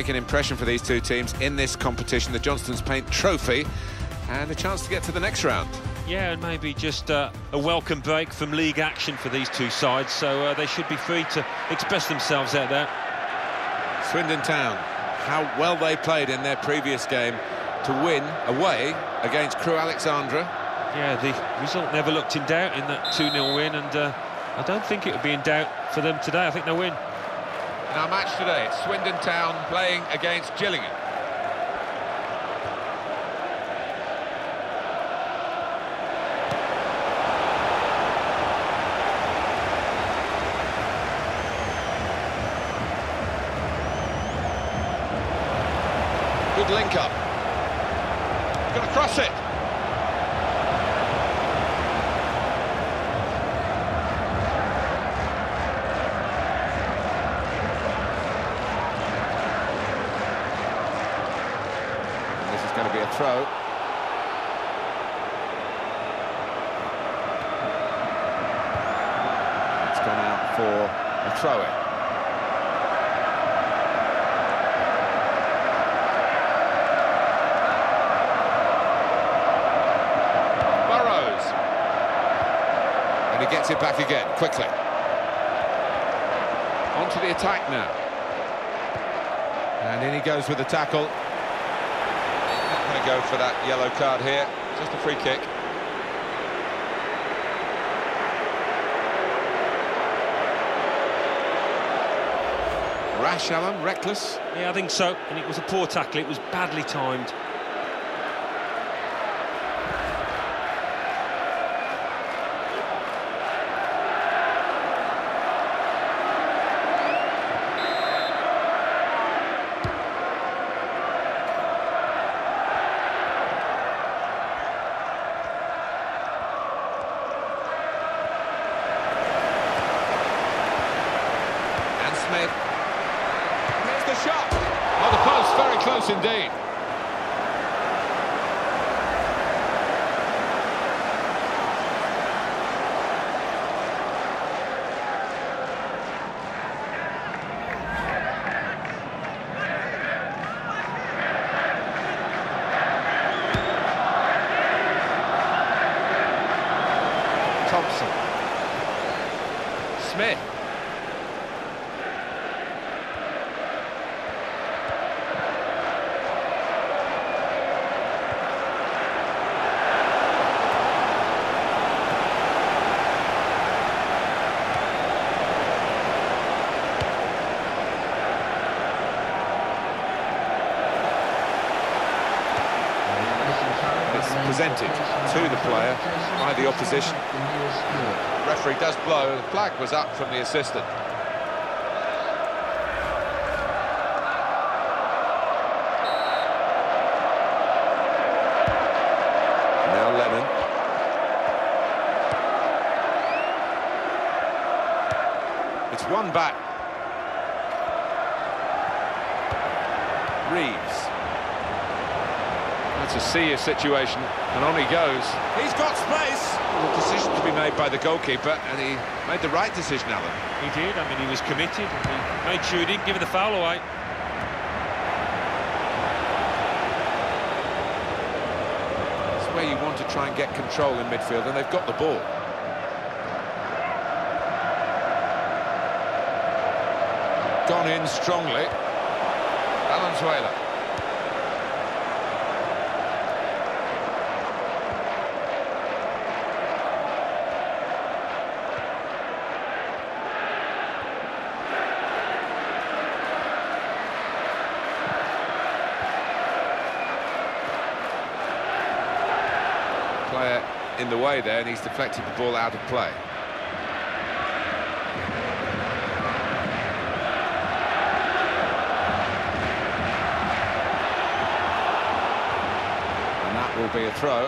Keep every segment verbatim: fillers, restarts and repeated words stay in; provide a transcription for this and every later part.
Make an impression for these two teams in this competition, the Johnstone's Paint Trophy, and a chance to get to the next round. Yeah, and maybe just uh, a welcome break from league action for these two sides, so uh, they should be free to express themselves out there. Swindon Town, how well they played in their previous game to win away against Crewe Alexandra. Yeah, the result never looked in doubt in that two nil win, and uh, I don't think it would be in doubt for them today. I think they'll win. In our match today, it's Swindon Town playing against Gillingham. Good link up. Going to cross it. This is going to be a throw. It's gone out for a throw-in. He gets it back again, quickly. On to the attack now. And in he goes with the tackle. Not going to go for that yellow card here. Just a free kick. Rash, Alan, reckless? Yeah, I think so. And it was a poor tackle. It was badly timed. Smith. Here's the shot. Oh, the post, very close indeed. Thompson. Smith. Presented to the player by the opposition. The referee does blow. The flag was up from the assistant. Now Lennon. It's one back. Reeves. That's a serious situation, and on he goes. He's got space. A decision to be made by the goalkeeper, and he made the right decision, Alan. He did. I mean, he was committed. He made sure he didn't give the foul away. It's where you want to try and get control in midfield, and they've got the ball. Gone in strongly. Valenzuela. Player in the way there, and he's deflected the ball out of play. And that will be a throw.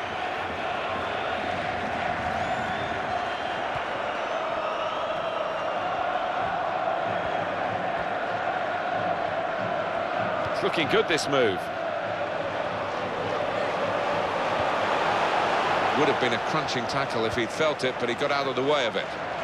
It's looking good, this move. Would have been a crunching tackle if he'd felt it, but he got out of the way of it.